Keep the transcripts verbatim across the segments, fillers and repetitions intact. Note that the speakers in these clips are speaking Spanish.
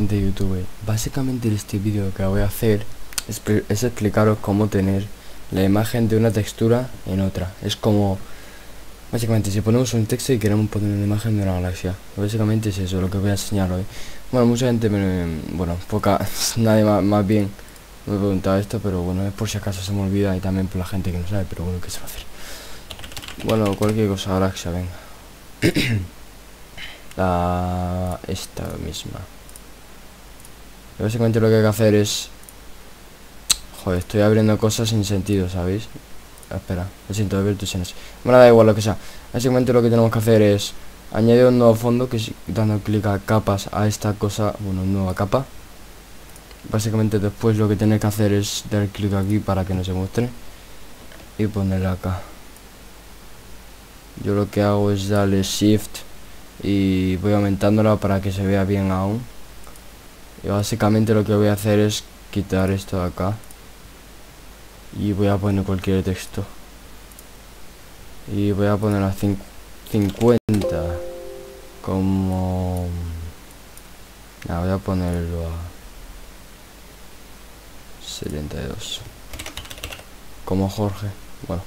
gente de YouTube. Básicamente este vídeo que voy a hacer es, es explicaros cómo tener la imagen de una textura en otra. Es como, básicamente, si ponemos un texto y queremos poner una imagen de una galaxia, básicamente es eso lo que voy a enseñar hoy. Bueno, mucha gente me, bueno, poca, nadie más, más bien me preguntaba esto, pero bueno, es por si acaso se me olvida y también por la gente que no sabe, pero bueno, ¿qué se va a hacer? Bueno, cualquier cosa, galaxia, venga. La... esta misma. Y básicamente lo que hay que hacer es... Joder, estoy abriendo cosas sin sentido, ¿sabéis? Espera, lo siento, de virtusiones. Bueno, da igual lo que sea. Básicamente lo que tenemos que hacer es añadir un nuevo fondo, que es dando clic a capas a esta cosa, bueno, nueva capa. Básicamente después lo que tenéis que hacer es dar clic aquí para que no se muestre y ponerla acá. Yo lo que hago es darle shift y voy aumentándola para que se vea bien aún. Y básicamente lo que voy a hacer es quitar esto de acá y voy a poner cualquier texto y voy a poner a cincuenta como... nah, voy a ponerlo a setenta y dos como Jorge. Bueno,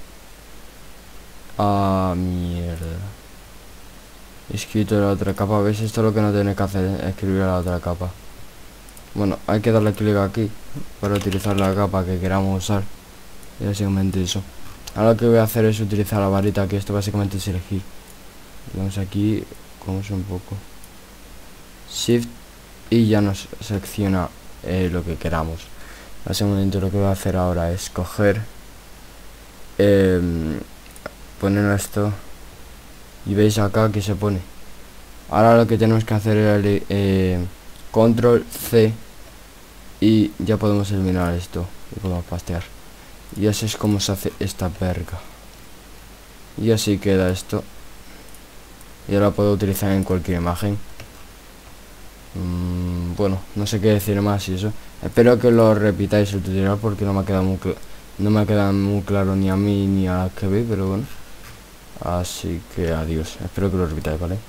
ah, mierda, he escrito la otra capa. ¿Ves? Esto es lo que no tenéis que hacer, es escribir la otra capa. Bueno, hay que darle clic aquí para utilizar la capa que queramos usar. Y básicamente eso. Ahora lo que voy a hacer es utilizar la varita, que esto básicamente es elegir. Vamos aquí, como es un poco shift y ya nos selecciona eh, lo que queramos. Básicamente lo que voy a hacer ahora es coger, eh, poner esto y veis acá que se pone. Ahora lo que tenemos que hacer es eh, control C y ya podemos eliminar esto y podemos pastear. Y así es como se hace esta verga. Y así queda esto. Y ahora puedo utilizar en cualquier imagen. Mm, bueno, no sé qué decir más y eso. Espero que lo repitáis el tutorial porque no me ha quedado muy claro. No me ha quedado muy claro ni a mí ni a que veis, pero bueno. Así que adiós. Espero que lo repitáis, ¿vale?